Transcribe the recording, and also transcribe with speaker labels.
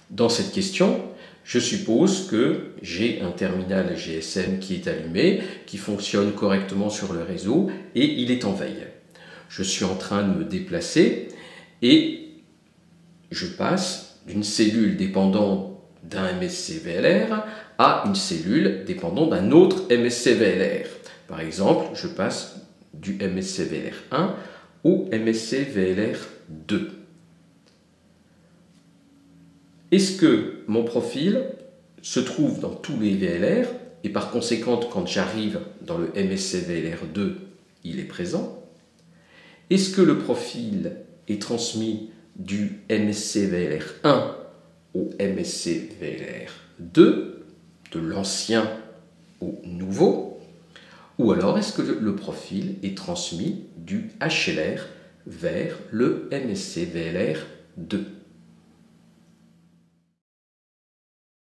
Speaker 1: Dans cette question, je suppose que j'ai un terminal GSM qui est allumé, qui fonctionne correctement sur le réseau et il est en veille. Je suis en train de me déplacer et je passe d'une cellule dépendant d'un MSC-VLR à une cellule dépendant d'un autre MSC-VLR. Par exemple, je passe du MSC-VLR1 au MSC-VLR2. Est-ce que mon profil se trouve dans tous les VLR et par conséquent, quand j'arrive dans le MSC-VLR2, il est présent? Est-ce que le profil est transmis du MSC-VLR1 au MSC-VLR2, de l'ancien au nouveau? Ou alors est-ce que le profil est transmis du HLR vers le MSC-VLR2?